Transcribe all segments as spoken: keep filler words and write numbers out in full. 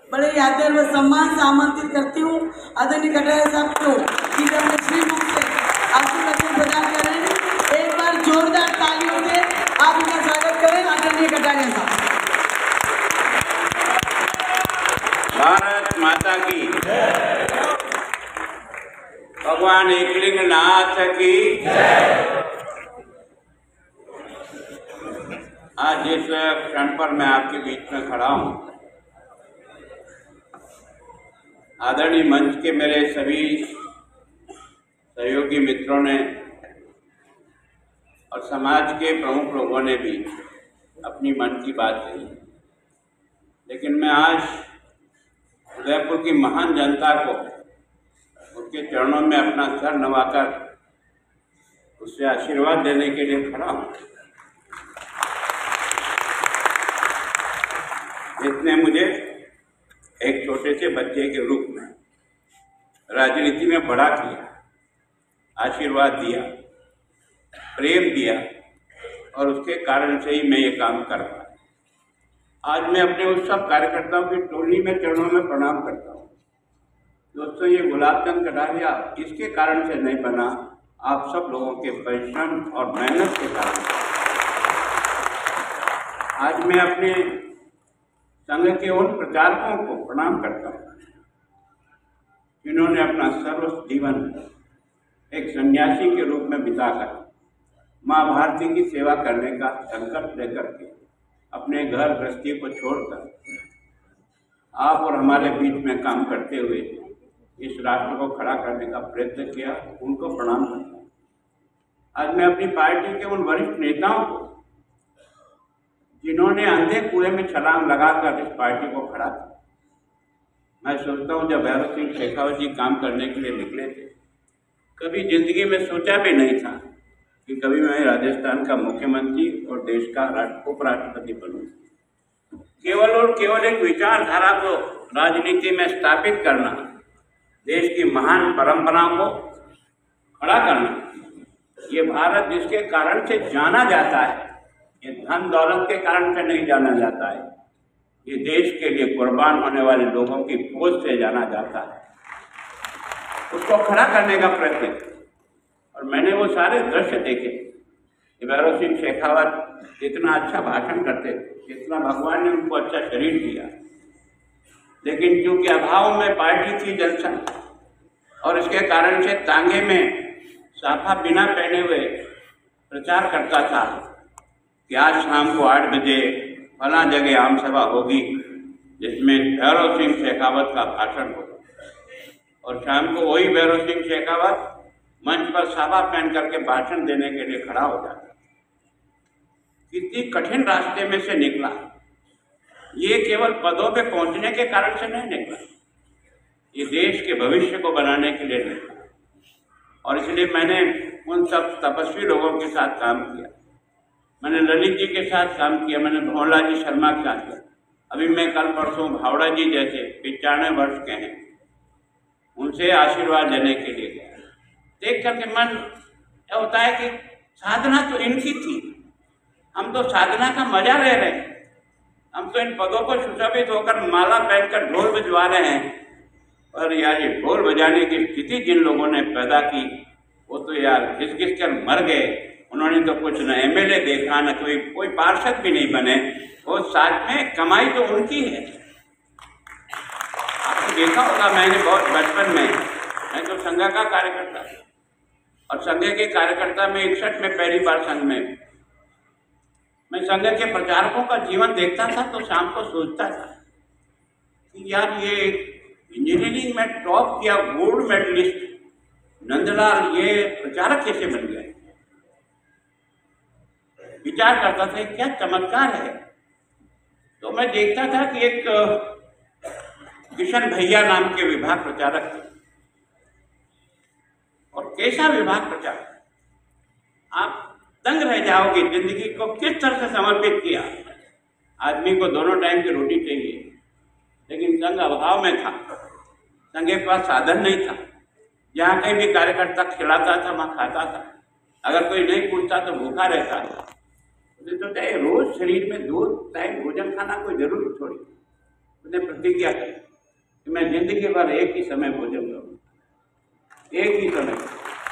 बड़े ही आदर व सम्मान से आमंत्रित करती हूँ आदरणीय कटारिया साहब को कि वे अपने श्रीमुख से आपकी कचन प्रदान करें। एक बार जोरदार तालियों से आप उनका स्वागत करें आदरणीय कटारिया साहब। भारत माता की, भगवान एकलिंग नाथ की। आज जिस क्षण पर मैं आपके बीच में खड़ा हूँ, आदरणीय मंच के मेरे सभी सहयोगी मित्रों ने और समाज के प्रमुख लोगों ने भी अपनी मन की बात कही, लेकिन मैं आज उदयपुर की महान जनता को उनके चरणों में अपना सर नवाकर उससे आशीर्वाद देने के लिए खड़ा हूँ। इसने मुझे एक छोटे से बच्चे के रूप में राजनीति में बड़ा किया, आशीर्वाद दिया, प्रेम दिया और उसके कारण से ही मैं ये काम कर पाया। आज मैं अपने उस सब कार्यकर्ताओं की टोली में चरणों में प्रणाम करता हूँ। दोस्तों, ये गुलाबचंद कटारिया इसके कारण से नहीं बना, आप सब लोगों के परिश्रम और मेहनत के कारण। आज मैं अपने संघ के उन प्रचारकों को प्रणाम करता हूँ जिन्होंने अपना सर्व जीवन एक सन्यासी के रूप में बिताकर माँ भारती की सेवा करने का संकल्प लेकर के अपने घर गृहस्थी को छोड़कर आप और हमारे बीच में काम करते हुए इस राष्ट्र को खड़ा करने का प्रयत्न किया, उनको प्रणाम करता हूँ। आज मैं अपनी पार्टी के उन वरिष्ठ नेताओं को जिन्होंने अंधे कुएं में छलांग लगाकर इस पार्टी को खड़ा किया। मैं सोचता हूँ, जब भैरव सिंह शेखावत जी काम करने के लिए निकले थे, कभी जिंदगी में सोचा भी नहीं था कि कभी मैं राजस्थान का मुख्यमंत्री और देश का राष्ट्र उपराष्ट्रपति बनूँ। केवल और केवल एक विचारधारा को राजनीति में स्थापित करना, देश की महान परंपराओं को खड़ा करना, ये भारत जिसके कारण से जाना जाता है, ये धन दौलत के कारण से नहीं जाना जाता है, ये देश के लिए कुर्बान होने वाले लोगों की फौज से जाना जाता है। उसको खड़ा करने का प्रयत्न किया और मैंने वो सारे दृश्य देखे कि भैरव सिंह शेखावत इतना अच्छा भाषण करते थे, इतना भगवान ने उनको अच्छा शरीर दिया, लेकिन क्योंकि अभाव में पार्टी थी जनसंघ और इसके कारण से तांगे में साफा बिना पहने हुए प्रचार करता था कि आज शाम को आठ बजे फला जगह आम सभा होगी जिसमें भैरव सिंह शेखावत का भाषण होगा, और शाम को वही भैरव सिंह शेखावत मंच पर साफा पहन करके भाषण देने के लिए खड़ा हो जाता। कितनी कठिन रास्ते में से निकला। ये केवल पदों पे पहुंचने के कारण से नहीं निकला, ये देश के भविष्य को बनाने के लिए निकला। और इसलिए मैंने उन सब तपस्वी लोगों के साथ काम किया। मैंने ललित जी के साथ काम किया, मैंने भंवरलाल जी शर्मा के साथ किया। अभी मैं कल परसों भावड़ा जी जैसे पिचानवे वर्ष के हैं, उनसे आशीर्वाद लेने के लिए गया। देख करके मन क्या होता है कि साधना तो इनकी थी, हम तो साधना का मजा ले रहे हैं। हम तो इन पदों को सुशोभित होकर माला पहनकर ढोल बजवा रहे हैं, पर यार ये ढोल बजाने की स्थिति जिन लोगों ने पैदा की वो तो यार घिस घिस कर मर गए। उन्होंने तो कुछ न एम एल ए देखा, न कोई कोई पार्षद भी नहीं बने। वो साथ में कमाई तो उनकी है। आपको देखा होगा, मैंने बहुत बचपन में, मैं तो संघ का कार्यकर्ता और संघ के कार्यकर्ता में इकसठ में पहली बार संघ में मैं संघ के प्रचारकों का जीवन देखता था तो शाम को सोचता था कि यार ये इंजीनियरिंग में टॉप किया गोल्ड मेडलिस्ट नंदलाल ये प्रचारक कैसे बन गए। विचार करता था क्या चमत्कार है। तो मैं देखता था कि एक किशन भैया नाम के विभाग प्रचारक थे, और कैसा विभाग प्रचारक, आप दंग रह जाओगे। जिंदगी को किस तरह से समर्पित किया। आदमी को दोनों टाइम की रोटी चाहिए, लेकिन संघ अभाव में था, संघ के पास साधन नहीं था। जहाँ कहीं भी कार्यकर्ता खिलाता था वहाँ खाता था, अगर कोई नहीं पूछता तो भूखा रहता था। तो चाहे रोज शरीर में दो टाइम भोजन खाना कोई जरूरी थोड़ी। उसने प्रतिज्ञा की कि मैं जिंदगी भर एक ही समय भोजन करूँ, एक ही समय,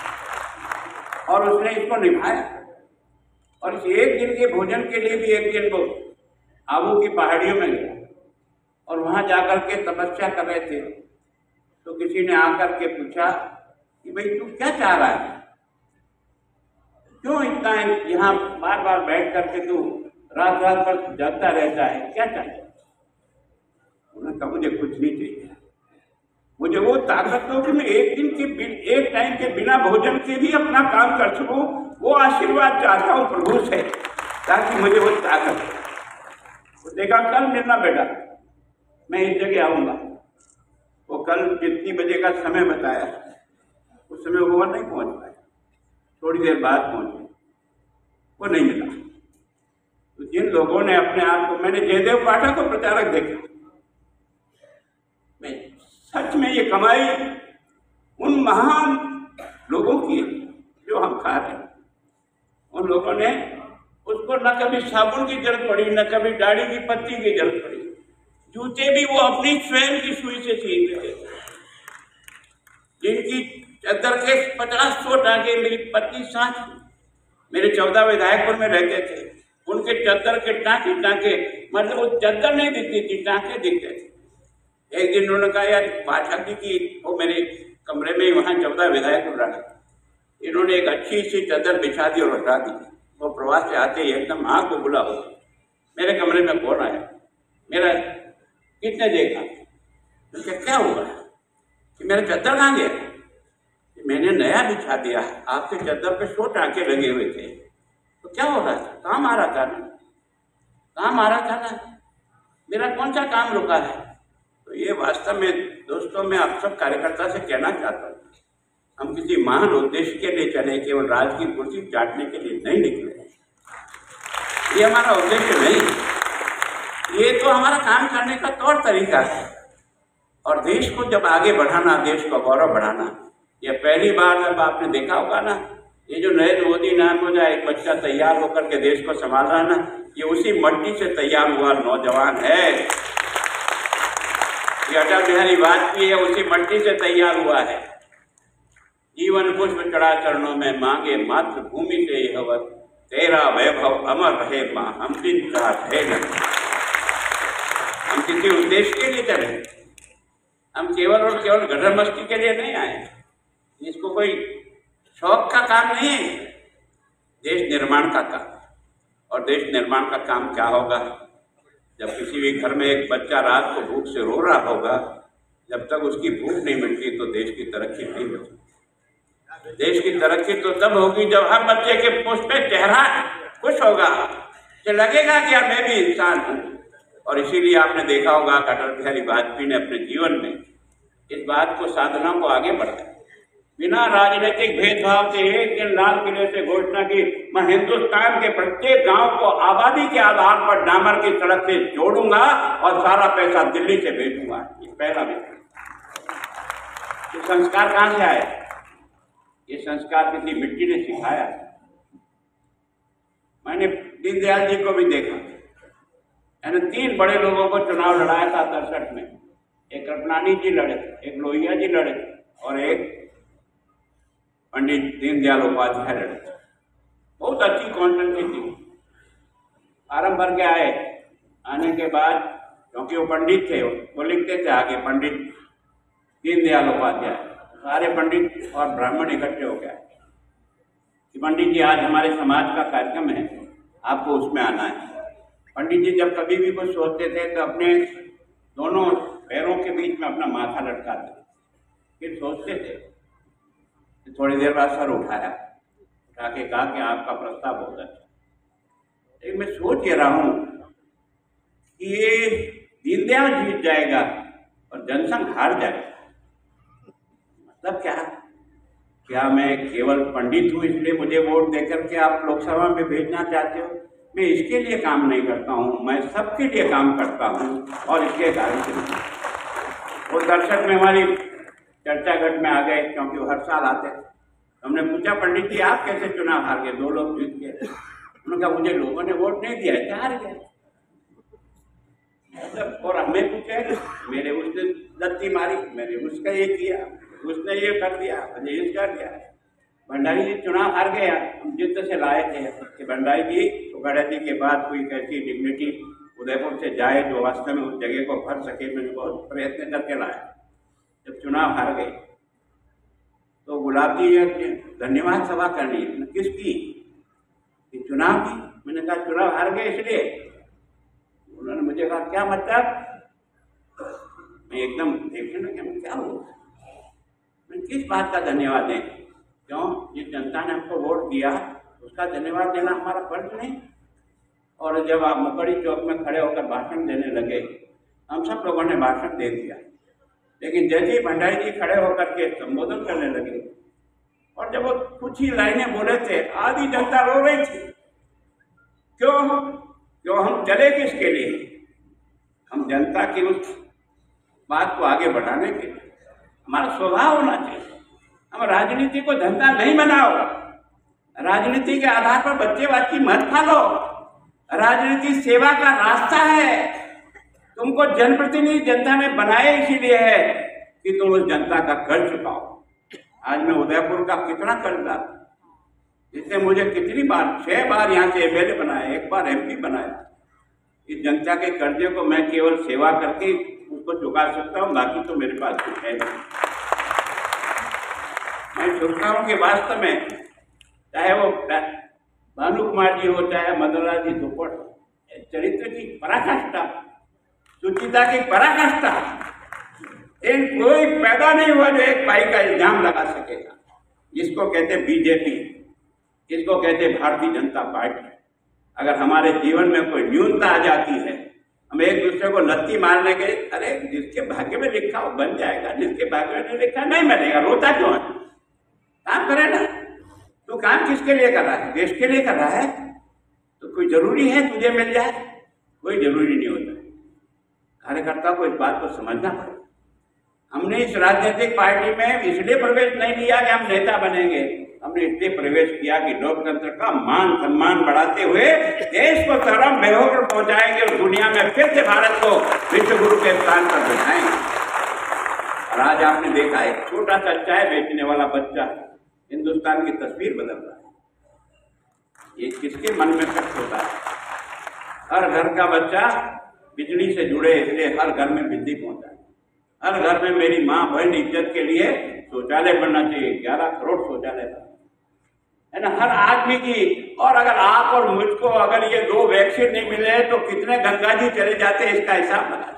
और उसने इसको निभाया। और इस एक दिन के भोजन के लिए भी एक दिन वो आबू की पहाड़ियों में गया और वहां जाकर के तपस्या कर रहे थे। तो किसी ने आकर के पूछा कि भाई तू क्या चाह रहा है, क्यों इतना यहाँ बार बार बैठ करके तू रात रात भर जागता रहता है, क्या चाहिए? उन्होंने कहा मुझे कुछ नहीं चाहिए, मुझे वो ताकत दो कि मैं एक दिन के एक टाइम के बिना भोजन के भी अपना काम कर सकूं। वो आशीर्वाद चाहता हूँ प्रभु से, ताकि मुझे वो ताकत। वो देखा कल मिलना बेटा, मैं इस जगह आऊँगा। वो कल जितनी बजे का समय बताया उस समय वो नहीं पहुँच पाया, थोड़ी देर बाद पहुँचे, वो नहीं मिला। तो जिन लोगों ने अपने आप को, मैंने जयदेव पाठक को प्रचारक देखा, मैं सच में ये कमाई उन महान लोगों की जो हम खा रहे हैं। उन लोगों ने उसको न कभी साबुन की जरूरत पड़ी, न कभी दाढ़ी की पत्ती की जरूरत पड़ी, जूते भी वो अपनी स्वयं की सुई से सीते थे। जिनकी चद्दर के पचास सौ टाँके मेरी पत्नी साथ, मेरे चौदह विधायकपुर में रहते थे, उनके चद्दर के टाँके टाँके, मतलब वो चद्दर नहीं दिखती थी, टाँके दिखते थे। एक दिन उन्होंने कहा यार पाठक जी की, वो मेरे कमरे में वहाँ चौदह विधायकपुर रहा, इन्होंने एक अच्छी सी चद्दर बिछा दी और हटा दी। वो प्रवास से आते ही एकदम आँख को बुला हो, मेरे कमरे में कौन आया, मेरा किसने देखा? तो क्या क्या हुआ कि मेरा चद्दर कहाँ गया? मैंने नया बिछा दिया, आपके चद्दर पे सौ टाँके लगे हुए थे, तो क्या हो रहा था? काम आ रहा था ना, काम आ रहा था ना, मेरा कौन सा काम रुका है? तो ये वास्तव में दोस्तों, मैं आप सब कार्यकर्ता से कहना चाहता हूँ, हम किसी महान उद्देश्य के लिए चले, केवल राज की कुर्सी चाटने के लिए नहीं निकले। ये हमारा उद्देश्य नहीं, ये तो हमारा काम करने का तौर तरीका है। और देश को जब आगे बढ़ाना, देश को गौरव बढ़ाना, ये पहली बार जब आपने देखा होगा ना, ये जो नरेंद्र मोदी नाम हो जाए एक बच्चा तैयार होकर के देश को संभाल रहा है ना, ये उसी मट्टी से तैयार हुआ नौजवान है। ये अटल बिहारी वाजपेयी है, उसी मट्टी से तैयार हुआ है। जीवन पुष्प चढ़ा चरणों में, मांगे मातृभूमि से यह वर, तेरा वैभव अमर रहे माँ, हम दिन रात है न। हम किसी उद्देश्य के लिए चले, हम केवल और केवल गधर मस्ती के लिए नहीं आए। इसको कोई शौक का काम नहीं है, देश निर्माण का काम। और देश निर्माण का काम क्या होगा? जब किसी भी घर में एक बच्चा रात को भूख से रो रहा होगा, जब तक उसकी भूख नहीं मिटती तो देश की तरक्की नहीं होती। देश की तरक्की तो तब होगी जब हर बच्चे के मुख पे चेहरा खुश होगा, कि लगेगा कि मैं भी इंसान हूँ। और इसीलिए आपने देखा होगा कि अटल बिहारी वाजपेयी ने अपने जीवन में इस बात को, साधना को आगे बढ़ाया। बिना राजनीतिक भेदभाव के एक दिन लाल किले से घोषणा की, मैं हिंदुस्तान के प्रत्येक गांव को आबादी के आधार पर डामर की सड़क से जोड़ूंगा और सारा पैसा दिल्ली से भेजूंगा। ये पहला विषय। ये संस्कार कहाँ से आया? ये संस्कार किसी मिट्टी ने सिखाया। मैंने दीनदयाल जी को भी देखा, मैंने तीन बड़े लोगों को चुनाव लड़ाया था तिरसठ में। एक कृपलानी जी लड़े, एक लोहिया जी लड़े और एक पंडित दीनदयाल उपाध्याय लड़े। बहुत अच्छी कॉन्फ्रेंस थी। फार्म भर के आए, आने के बाद क्योंकि वो पंडित थे, वो लिखते थे आगे पंडित दीनदयाल उपाध्याय। सारे पंडित और ब्राह्मण इकट्ठे हो गए कि पंडित जी आज हमारे समाज का कार्यक्रम है, आपको उसमें आना है। पंडित जी जब कभी भी कुछ सोचते थे तो अपने दोनों पैरों के बीच में अपना माथा लटकाते, फिर सोचते थे। थोड़ी देर बाद सर उठाया, उठा के कहा कि आपका प्रस्ताव बहुत अच्छा। लेकिन मैं सोच ये रहा हूँ कि ये दीनदयाल जीत जाएगा और जनसंघ हार जाएगा, मतलब क्या? क्या मैं केवल पंडित हूँ इसलिए मुझे वोट देकर के आप लोकसभा में भेजना चाहते हो? मैं इसके लिए काम नहीं करता हूँ, मैं सबके लिए काम करता हूँ। और इसके कारण से वो दर्शक में हमारी चर्चा गट में आ गए, क्योंकि वो हर साल आते थे। हमने पूछा पंडित जी आप कैसे चुनाव हार गए? दो लोग जीत गए। उन्होंने कहा मुझे लोगों ने वोट नहीं दिया, हार गया। मतलब और हमें पूछे मेरे उसने लत्ती मारी, मैंने उसका ये किया, उसने ये कर दिया, मैंने ये कर दिया। भंडारी जी चुनाव हार गया, हम जिद्द से लाए थे कि भंडारी जी गणति के बाद कोई कैसी डिग्निटी उदयपुर से जाए जो वास्तव में उस जगह को भर सके। मैंने बहुत प्रयत्न करके लाया। जब चुनाव हार गए तो गुलाब जी ने धन्यवाद सभा करनी है। किसकी? चुनाव की। मैंने कहा चुनाव हार गए इसलिए। उन्होंने मुझे कहा क्या मतलब? मैं एकदम देखे ना कि क्या हो, मैं किस बात का धन्यवाद दें? क्यों? जिस जनता ने हमको वोट दिया उसका धन्यवाद देना हमारा फर्ज नहीं? और जब आप मुकड़ी चौक में खड़े होकर भाषण देने लगे, हम सब लोगों ने भाषण दे दिया, लेकिन जैसे ही भंडारी जी खड़े होकर के संबोधन करने लगे और जब वो कुछ ही लाइनें बोले थे, आधी जनता रो रही थी। क्यों? क्यों? हम चले किसके लिए? हम जनता की उस बात को आगे बढ़ाने के लिए। हमारा स्वभाव होना चाहिए। हम राजनीति को धंधा नहीं बनाओ। राजनीति के आधार पर बच्चेबाजी मत पालो। राजनीति सेवा का रास्ता है। तुमको जनप्रतिनिधि जनता ने बनाए इसीलिए है कि तुम उस जनता का कर्ज चुकाओ। आज मैं उदयपुर का कितना कर्जदार, जिसने मुझे कितनी बार, छह बार यहाँ से एमएलए बनाया, एक बार एमपी बनाया। इस जनता के कर्जे को मैं केवल सेवा करके उसको चुका सकता हूँ, बाकी तो मेरे पास कुछ है नहीं। मैं सोचता हूँ कि वास्तव में चाहे वो भानु कुमार जी हो, चाहे मदनलाल जी धुप्पड़, चरित्र की पराकाष्ठा, सुचिता की पराकाष्ठा, इन कोई पैदा नहीं हुआ जो एक भाई का इल्जाम लगा सकेगा। जिसको कहते बीजेपी, इसको कहते भारतीय जनता पार्टी। अगर हमारे जीवन में कोई न्यूनता आ जाती है, हम एक दूसरे को लत्ती मारने के, अरे जिसके भाग्य में लिखा वो बन जाएगा, जिसके भाग्य में नहीं लिखा नहीं बनेगा। रोता क्यों है? काम करे ना। तू काम किसके लिए कर रहा है? देश के लिए कर रहा है। तो कोई जरूरी है तुझे मिल जाए? कोई जरूरी नहीं होता। कार्यकर्ता को इस बात को समझना पड़ेगा। हमने इस राजनीतिक पार्टी में इसलिए प्रवेश नहीं लिया कि हम नेता बनेंगे। हमने इसलिए प्रवेश किया कि लोकतंत्र का मान सम्मान बढ़ाते हुए देश को चरम बेहोर पहुंचाएंगे और दुनिया में फिर से भारत को विश्व गुरु के स्थान पर बैठाएंगे। और आज आपने देखा एक छोटा सा चाय बेचने वाला बच्चा हिंदुस्तान की तस्वीर बदल रहा है। ये किसके मन में फिट होता है? हर घर का बच्चा बिजली से जुड़े, इसलिए हर घर में बिजली पहुंचाए। हर घर में मेरी माँ बहन इज्जत के लिए शौचालय बनना चाहिए। ग्यारह करोड़ शौचालय है ना हर आदमी की। और अगर आप और मुझको अगर ये दो वैक्सीन नहीं मिले तो कितने गंगा जी चले जाते, इसका हिसाब लगा।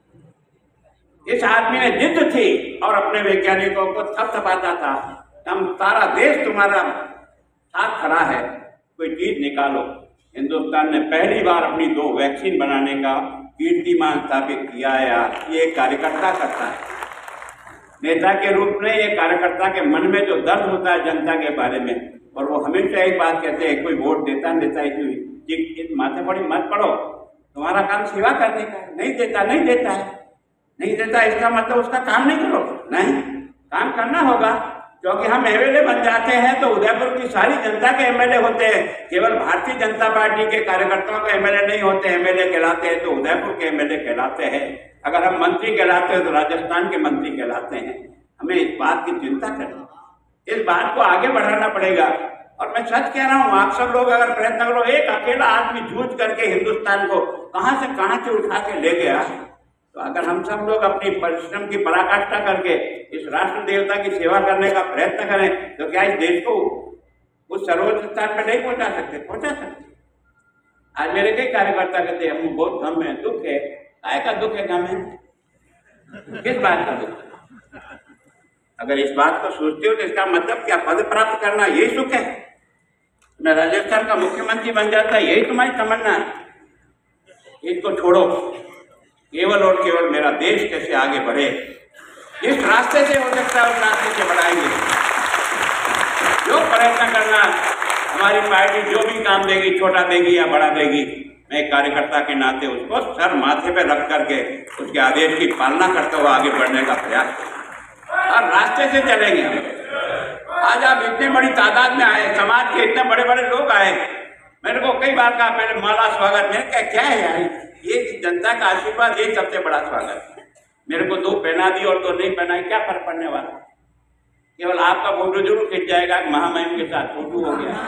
इस आदमी ने जिद थी और अपने वैज्ञानिकों को थपथपाता था, हम सारा देश तुम्हारा साथ खड़ा है, कोई चीज निकालो। हिंदुस्तान ने पहली बार अपनी दो वैक्सीन बनाने का कीर्तिमान स्थापित किया है। आज ये कार्यकर्ता करता है। नेता के रूप में ये कार्यकर्ता के मन में जो दर्द होता है जनता के बारे में, और वो हमेशा एक बात कहते हैं, कोई वोट देता देता है, माथे पड़ी मत पड़ो, तुम्हारा काम सेवा करने का है। नहीं देता नहीं देता है, नहीं देता इसका मतलब उसका काम नहीं करो। नहीं, काम करना होगा, क्योंकि हम एमएलए बन जाते हैं तो उदयपुर की सारी जनता के एमएलए होते हैं। केवल भारतीय जनता पार्टी के कार्यकर्ताओं के एमएलए नहीं होते। एमएलए कहलाते हैं तो उदयपुर के एमएलए कहलाते हैं। अगर हम मंत्री कहलाते हैं तो राजस्थान के मंत्री कहलाते हैं। हमें इस बात की चिंता करनी, इस बात को आगे बढ़ाना पड़ेगा। और मैं सच कह रहा हूँ, आप सब लोग अगर प्रयत्न करो, एक अकेला आदमी जूझ करके हिंदुस्तान को कहाँ से कहाँ से उठा के ले गया। तो अगर हम सब लोग अपनी परिश्रम की पराकाष्ठा करके इस राष्ट्र देवता की सेवा करने का प्रयत्न करें तो क्या इस देश को उस सर्वोच्च स्थान पर नहीं पहुंचा सकते? पहुंचा सकते। आज मेरे कई कार्यकर्ता कहते हैं हम बहुत गम है, दुख है। काय का दुख है, गम है? किस बात का दुख? अगर इस बात को सोचते हो तो इसका मतलब क्या पद प्राप्त करना यही सुख है? मैं राजस्थान का मुख्यमंत्री बन जाता, यही तुम्हारी तमन्ना है? इसको छोड़ो। केवल और केवल मेरा देश कैसे आगे बढ़े, इस रास्ते से हो सकता है, उस रास्ते से बढ़ाएंगे। जो प्रयत्न करना, हमारी पार्टी जो भी काम देगी, छोटा देगी या बड़ा देगी, मैं कार्यकर्ता के नाते उसको सर माथे पे रख करके उसके आदेश की पालना करते हुए आगे बढ़ने का प्रयास करें। और रास्ते से चलेंगे हम। आज आप इतने बड़ी तादाद में आए, समाज के इतने बड़े बड़े लोग आए। मैंने को कई बार कहा, पहले माला स्वागत में क्या क्या है यार, ये जनता का आशीर्वाद, ये सबसे बड़ा स्वागत है। मेरे को दो पहना दी और दो नहीं पहनाई, क्या फर्क पड़ने वाला? केवल आपका फोटो जरूर खिंच जाएगा महामहिम के साथ, फोटो हो गया।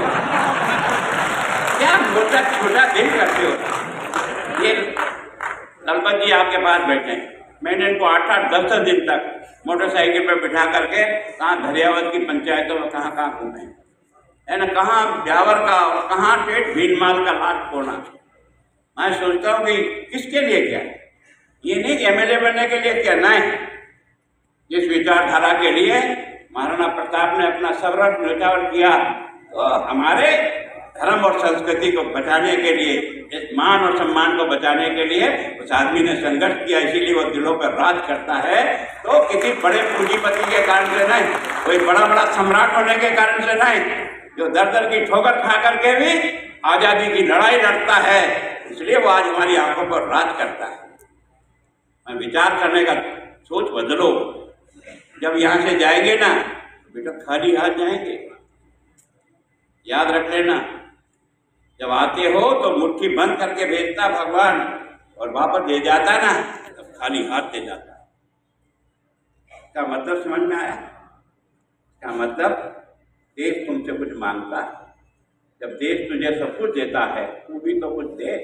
क्या छोटा छोटा दिल करते हो। ये दलपत जी आपके पास बैठे, मैंने इनको आठ आठ दस दस दिन तक मोटरसाइकिल पर बिठा करके कहाँ धरियावत की पंचायतों में कहाँ कहाँ घूमे है ना, कहाँ ब्यावर का और कहाँ ठेठ भीनमाल का लाट कोना। मैं सोचता हूँ कि किसके लिए क्या, ये नहीं एमएलए बनने के लिए क्या, नहीं, जिस विचारधारा के लिए महाराणा प्रताप ने अपना सर्वस्व न्यौछावर किया, तो हमारे धर्म और संस्कृति को बचाने के लिए, इस मान और सम्मान को बचाने के लिए उस आदमी ने संघर्ष किया, इसीलिए वो दिलों पर राज करता है। तो किसी बड़े पूंजीपति के कारण से नहीं, कोई बड़ा बड़ा सम्राट होने के कारण से नहीं, जो दर दर की ठोकर खा करके भी आजादी की लड़ाई लड़ता है, इसलिए वो आज हमारी आंखों पर राज करता है। मैं विचार करने का सोच बदलो, जब यहाँ से जाएंगे ना बेटा खाली हाथ जाएंगे, याद रख लेना। जब आते हो तो मुट्ठी बंद करके भेजता भगवान, और वापस दे जाता ना तब खाली हाथ दे जाता। क्या मतलब समझ में आया? क्या मतलब, देश तुमसे कुछ मांगता है, जब देश तुझे सब कुछ देता है तू भी तो कुछ दे।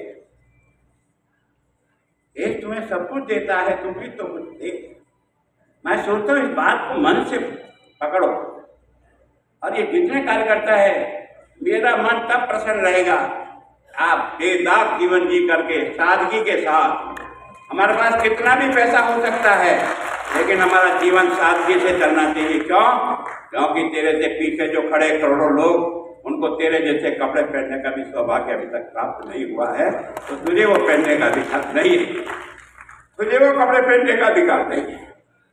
देश तुम्हें सब कुछ देता है, तू भी तो कुछ दे। मैं सोचता हूँ इस बात को मन से पकड़ो, और ये जितने कार्यकर्ता है, मेरा मन तब प्रसन्न रहेगा आप बेदाग जीवन जी करके सादगी के साथ। हमारे पास कितना भी पैसा हो सकता है, लेकिन हमारा जीवन सादगी से चलना चाहिए। क्यों? क्योंकि तेरे से पीछे जो खड़े करोड़ों लोग, उनको तेरे जैसे कपड़े पहनने का भी सौभाग्य अभी तक प्राप्त नहीं हुआ है, तो तुझे वो पहनने का अधिकार नहीं है, तुझे वो कपड़े पहनने का अधिकार नहीं है।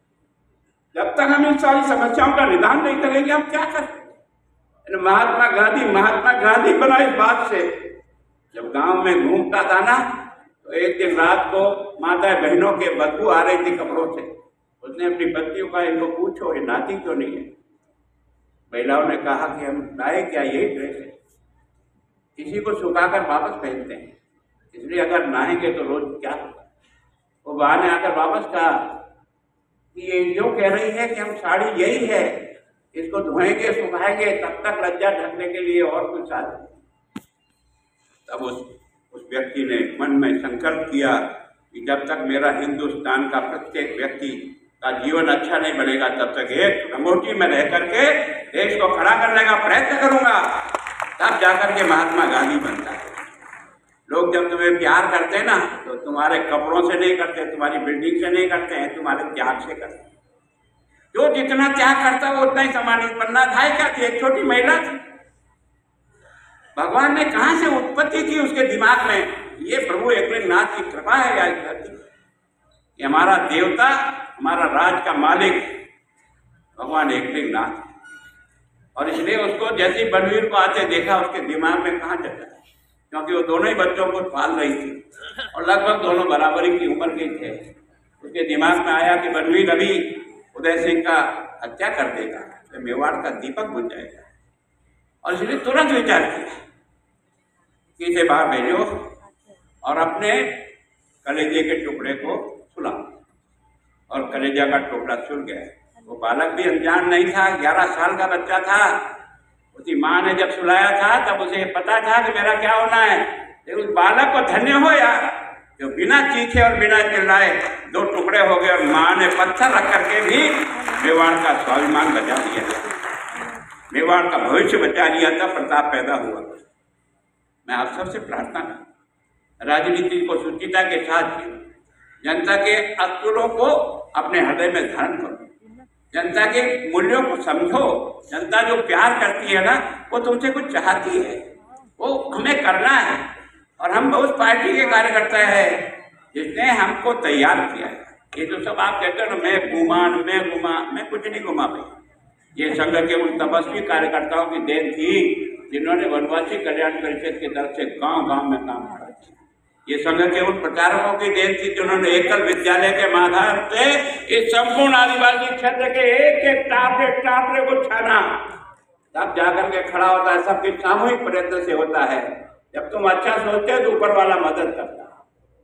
जब तक हम इन सारी समस्याओं का निदान नहीं करेंगे, हम क्या करें? महात्मा गांधी महात्मा गांधी बना इस बात से, जब गांव में घूमता था ना, तो एक दिन रात को माता बहनों के बदबू आ रही थी कपड़ों से। उसने अपनी पत्नियों का, इनको पूछो ये नाती क्यों नहीं है? महिलाओं ने कहा कि हम लाए क्या, यही ड्रेस है, किसी को सुखाकर वापस पहनते हैं, इसलिए अगर नहाएंगे तो रोज क्या होगा। वो बहन ने आकर वापस कहा कि ये जो कह रही है कि हम साड़ी यही है, इसको धोएंगे सुखाएंगे, तब तक लज्जा ढकने के लिए और कुछ साधन। तब उस उस व्यक्ति ने मन में संकल्प किया कि जब तक मेरा हिंदुस्तान का प्रत्येक व्यक्ति का जीवन अच्छा नहीं बनेगा, तब तक एक अंगूठी में रह करके देश को खड़ा करने का प्रयत्न करूंगा। तब जाकर के महात्मा गांधी बनता है। लोग जब तुम्हें प्यार करते हैं ना, तो तुम्हारे कपड़ों से नहीं करते, तुम्हारी बिल्डिंग से नहीं करते हैं, तुम्हारे त्याग से करते हैं। जो जितना त्याग करता वो उतना ही सम्मानित बनना था। क्या थी? एक छोटी महिला थी, भगवान ने कहां से उत्पत्ति की उसके दिमाग में? ये प्रभु एकलिंगनाथ की कृपा है। आज धरती ये हमारा देवता, हमारा राज का मालिक भगवान एकलिंगनाथ, और इसलिए उसको जैसे ही बनवीर को आते देखा, उसके दिमाग में कहाँ चला, क्योंकि वो दोनों ही बच्चों को पाल रही थी और लगभग दोनों बराबरी की उम्र के थे। उसके दिमाग में आया कि बनवीर अभी उदय सिंह का हत्या कर देगा तो मेवाड़ का दीपक बुझ जाएगा, और इसलिए तुरंत विचार किया कि इसे बाहर भेजो और अपने कलेजे के टुकड़े को सुला। और कलेजा का टुकड़ा सुल गया। वो बालक भी अनजान नहीं था, ग्यारह साल का बच्चा था। उसकी माँ ने जब सुलाया था तब उसे पता था कि मेरा क्या होना है, लेकिन उस बालक को धन्य हो यार, जो बिना चीखे और बिना चिल्लाए दो टुकड़े हो गए, और माँ ने पत्थर रख करके भी मेवाड़ का स्वाभिमान बचा लिया, मेवाड़ का भविष्य बचा लिया था। प्रताप पैदा हुआ। मैं आप सबसे प्रार्थना करता, राजनीति को शुचिता के साथ जियो, जनता के असूलों को अपने हृदय में धारण करो, जनता के मूल्यों को समझो। जनता जो प्यार करती है ना, वो तुमसे कुछ चाहती है, वो हमें करना है। और हम उस पार्टी के कार्यकर्ता है जिसने हमको तैयार किया है। ये जो सब आप कहते हो ना, मैं गुमान मैं गुमा मैं कुछ नहीं गुमा भाई। ये संघ के उन तपस्वी कार्यकर्ताओं की देन थी जिन्होंने वनवासी कल्याण परिषद की तरफ से गांव गांव में काम किया। ये संघ के उन प्रचारकों की देन थी जिन्होंने एकल विद्यालय के माध्यम से इस संपूर्ण आदिवासी क्षेत्र के एक एक टापरे टापरे को छाना, तब जाकर के खड़ा होता है। सबके सामूहिक प्रयत्न से होता है। जब तुम अच्छा सोचते हो तो ऊपर वाला मदद करता है।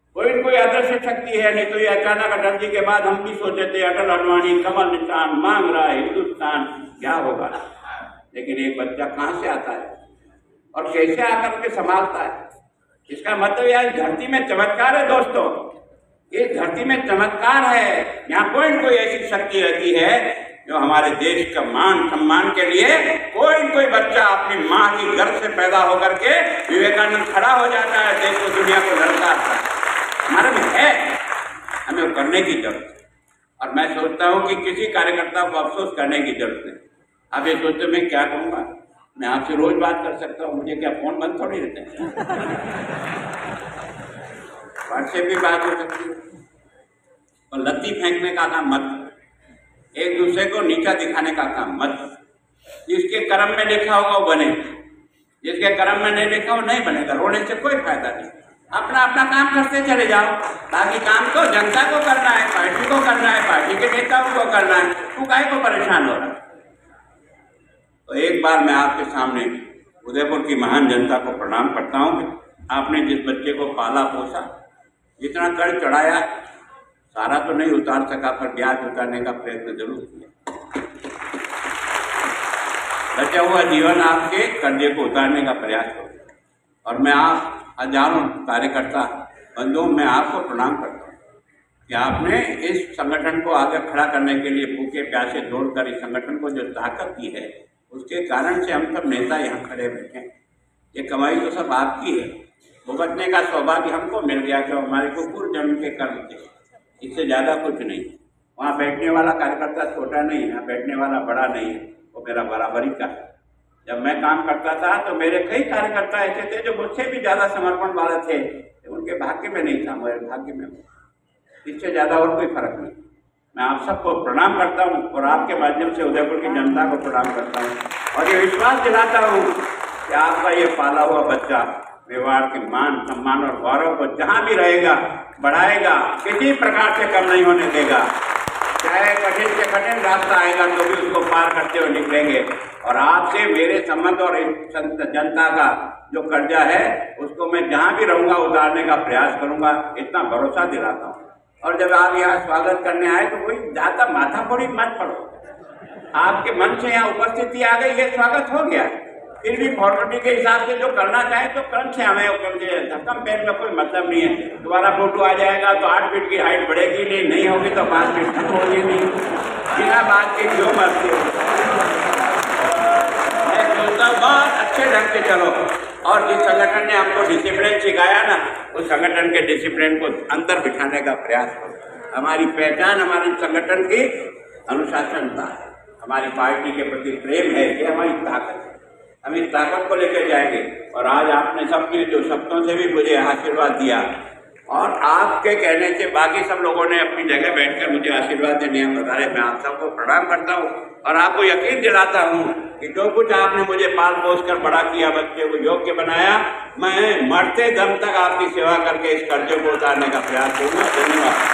कोई न कोई आदर्श शक्ति है, नहीं तो ये अचानक अटल जी के बाद हम भी सोचे थे अटल अडवाणी कमल निशान मांग रहा है हिंदुस्तान, क्या होगा। लेकिन एक बच्चा कहाँ से आता है और कैसे आकर के संभालता है। इसका मतलब यह धरती में चमत्कार है दोस्तों, इस धरती में चमत्कार है। यहाँ कोई न कोई ऐसी शक्ति रहती है जो हमारे देश का मान सम्मान के लिए कोई न कोई बच्चा अपनी माँ की गर्भ से पैदा होकर के विवेकानंद खड़ा हो जाता है, देश को दुनिया को ललकारता है। हमारे में है, हमें वो करने की जरूरत है। और मैं सोचता हूँ कि किसी कार्यकर्ता को अफसोस करने की जरूरत नहीं। आप ये सोचते मैं क्या कहूँगा, मैं आपसे रोज बात कर सकता हूँ, मुझे क्या फोन बंद थोड़ी रहते हैं, व्हाट्सएप भी बात हो सकती है। और लत्ती फेंकने का काम मत, एक दूसरे को नीचा दिखाने का काम मत। जिसके कर्म में लिखा होगा वो बने, जिसके कर्म में नहीं लिखा वो नहीं बनेगा। रोने से कोई फायदा नहीं, अपना अपना काम करते चले जाओ। बाकी काम तो जनता को करना है, पार्टी को करना है, पार्टी के नेताओं को करना है, तू काहे को परेशान हो रहा। तो एक बार मैं आपके सामने उदयपुर की महान जनता को प्रणाम करता हूँ कि आपने जिस बच्चे को पाला पोसा, जितना कर चढ़ाया, सारा तो नहीं उतार सका पर ब्याज उतारने का प्रयत्न जरूर किया। बचा हुआ जीवन आपके कर्जे को उतारने का प्रयास करो। और मैं आप हजारों कार्यकर्ता बंधुओं में आपको प्रणाम करता हूँ कि आपने इस संगठन को आगे खड़ा करने के लिए भूखे प्यासे दौड़कर इस संगठन को जो ताकत दी है, उसके कारण से हम सब नेता यहाँ खड़े बैठे हैं। ये कमाई तो सब आपकी है, भुगतने का सौभाग्य हमको मिल गया कि हमारे को पूर्व जन्म के कर्म थे, इससे ज़्यादा कुछ नहीं। वहाँ बैठने वाला कार्यकर्ता छोटा नहीं है, यहाँ बैठने वाला बड़ा नहीं है, वो मेरा बराबरी का है। जब मैं काम करता था तो मेरे कई कार्यकर्ता ऐसे थे जो मुझसे भी ज़्यादा समर्पण वाले थे, उनके भाग्य में नहीं था, मेरे भाग्य में। इससे ज़्यादा और कोई फर्क नहीं। मैं आप सबको प्रणाम करता हूँ और आपके माध्यम से उदयपुर की जनता को प्रणाम करता हूँ और ये विश्वास दिलाता हूँ कि आपका ये पाला हुआ बच्चा मेवाड़ के मान सम्मान और गौरव को जहाँ भी रहेगा बढ़ाएगा, किसी प्रकार से कम नहीं होने देगा। चाहे कठिन से कठिन रास्ता आएगा तो भी उसको पार करते हुए निकलेंगे। और आपसे मेरे संबंध और जनता का जो कर्जा है उसको मैं जहाँ भी रहूँगा उतारने का प्रयास करूँगा, इतना भरोसा दिलाता हूँ। और जब आप यहाँ स्वागत करने आए तो कोई ज़्यादा माथा फोड़ी मत पड़ो, आपके मन से यहाँ उपस्थिति आ गई, ये स्वागत हो गया। फिर भी फॉर्मेलिटी के हिसाब से जो करना चाहे तो कर से हमें धक्कम पैर में कोई मतलब नहीं है। दोबारा फोटो आ जाएगा तो आठ फीट की हाइट बढ़ेगी नहीं, नहीं होगी तो पाँच फीट तक होगी नहीं, बिना बात के क्यों मरते हो। मैं सोचता हूँ बहुत अच्छे ढंग से चलो। और जिस संगठन ने हमको डिसिप्लिन सिखाया ना, उस संगठन के डिसिप्लिन को अंदर बिठाने का प्रयास करो। हमारी पहचान हमारे संगठन की अनुशासनता है, हमारी पार्टी के प्रति प्रेम है, ये हमारी ताकत है। हम इस ताकत को लेकर जाएंगे। और आज आपने सबने जो शब्दों से भी मुझे आशीर्वाद दिया और आपके कहने से बाकी सब लोगों ने अपनी जगह बैठकर मुझे आशीर्वाद देने हम बता रहे, मैं आप सबको प्रणाम करता हूँ और आपको यकीन दिलाता हूँ कि जो कुछ आपने मुझे पाल पोस कर बड़ा किया, बच्चे को योग्य बनाया, मैं मरते दम तक आपकी सेवा करके इस कर्जे को उतारने का प्रयास करूँगा। धन्यवाद।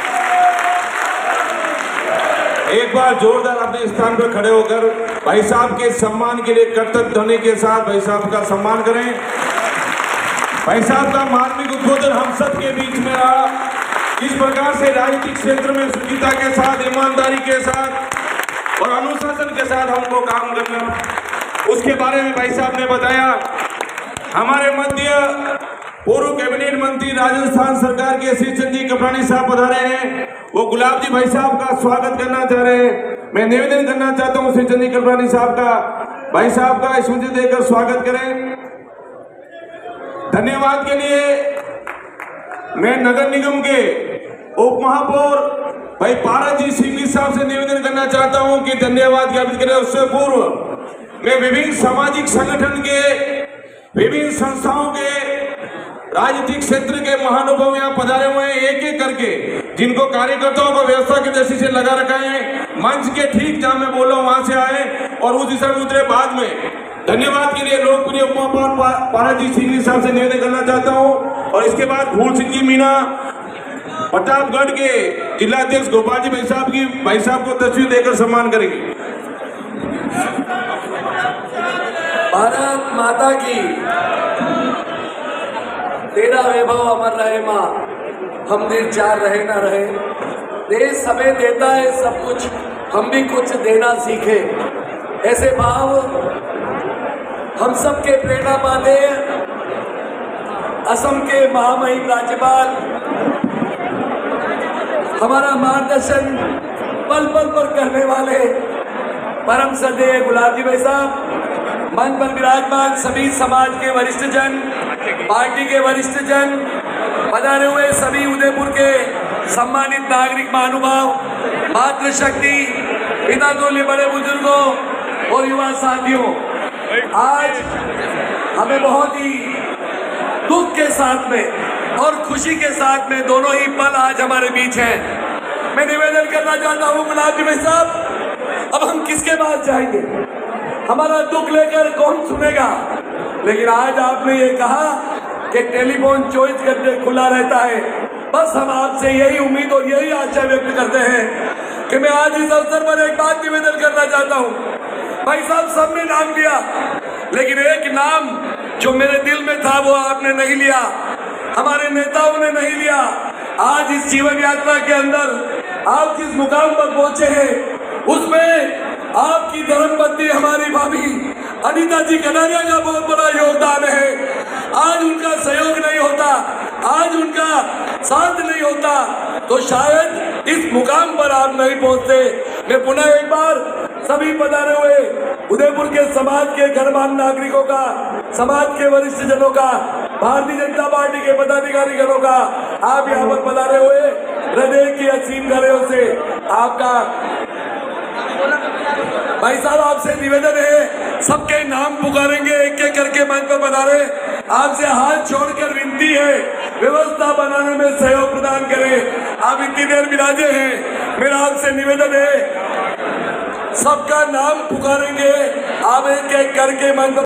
एक बार जोरदार अपने स्थान पर खड़े होकर भाई साहब के सम्मान के लिए कर्तव्य ध्वनि के साथ भाई साहब का सम्मान करें। भाई साहब का मार्मिक उद्बोधन हम सब के बीच में रहा। इस प्रकार से राजनीतिक क्षेत्र में शुचिता के साथ, ईमानदारी के साथ और अनुशासन के साथ हमको काम करना, उसके बारे में भाई साहब ने बताया। हमारे मध्य पूर्व कैबिनेट मंत्री राजस्थान सरकार के श्री चंद जी कपरानी साहब पधारे हैं, वो गुलाब जी भाई साहब का स्वागत करना चाह रहे हैं। मैं निवेदन करना चाहता हूं श्री चंद जी कपरानी साहब का, भाई साहब का स्मृति देकर स्वागत करें। धन्यवाद के लिए मैं नगर निगम के उप महापौर भाई पारस जी सिंह साहब से निवेदन करना चाहता हूं कि धन्यवाद ज्ञापित करें। उससे पूर्व मैं विभिन्न सामाजिक संगठन के, विभिन्न संस्थाओं के, राजनीतिक क्षेत्र के महानुभाव यहाँ पधारे हुए हैं, एक एक करके, जिनको कार्यकर्ताओं को व्यवस्था की दृष्टि से लगा रखा है। मंच के ठीक जहां मैं बोला वहां से आए और उस दिशा में उतरे बाद में। धन्यवाद के लिए लोकप्रिय उप महापौर पारस जी सिंह साहब से निवेदन करना चाहता हूं और इसके बाद फूल सिंह जी मीणा, प्रतापगढ़ के जिलाध्यक्ष गोपाल जी भाई साहब की भाई साहब को तस्वीर देकर सम्मान करेंगे। भारत माता की, तेरा वैभव अमर रहे माँ। हम निर्चार रहे ना रहे, देश हमें देता है सब कुछ, हम भी कुछ देना सीखे। ऐसे भाव हम सबके प्रेरणा पाते हैं। असम के महामहिम राज्यपाल हमारा मार्गदर्शन पल पल पर करने वाले परम श्रद्धेय गुलाब जी भाई साहब, मंच पर विराजमान सभी समाज के वरिष्ठ जन, पार्टी के वरिष्ठ जन, पधारे हुए सभी उदयपुर के सम्मानित नागरिक महानुभाव, मातृशक्ति, पिता तुल्य बड़े बुजुर्गों और युवा साथियों, आज हमें बहुत ही दुख के साथ में और खुशी के साथ में दोनों ही पल आज हमारे बीच हैं। मैं निवेदन करना चाहता हूँ गुलाब जी भाई साहब, अब हम किसके पास जाएंगे? हमारा दुख लेकर कौन सुनेगा? लेकिन आज आपने ये कहा कि टेलीफोन चौबीस घंटे खुला रहता है। बस हम आपसे यही उम्मीद और यही आशा व्यक्त करते हैं कि मैं आज इस अवसर पर एक बात निवेदन करना चाहता हूँ। भाई साहब, सबने नाम लिया, लेकिन एक नाम जो मेरे दिल में था वो आपने नहीं लिया, हमारे नेताओं ने नहीं लिया। आज इस जीवन यात्रा के अंदर आप जिस मुकाम पर पहुंचे हैं उसमें आपकी धर्मपत्नी हमारी भाभी अनीता जी कटारिया का बहुत बड़ा योगदान है। आज उनका सहयोग नहीं होता, आज उनका साथ नहीं होता तो शायद इस मुकाम पर आप नहीं पहुंचते। मैं पुनः एक बार सभी पधारे हुए उदयपुर के समाज के गणमान्य नागरिकों का, समाज के वरिष्ठ जनों का, भारतीय जनता पार्टी के पदाधिकारी गणों का, आप यहाँ पर पधारे हुए हृदय की असीम गहराइयों से आपका भाई साहब आपसे निवेदन है, सबके नाम पुकारेंगे एक एक करके मंच पर पधारे। आपसे हाथ छोड़कर विनती है, व्यवस्था बनाने में सहयोग प्रदान करें। आप इतनी देर विराजे हैं, मेरा आपसे निवेदन है, सबका नाम पुकारेंगे, आप एक एक करके मंच पर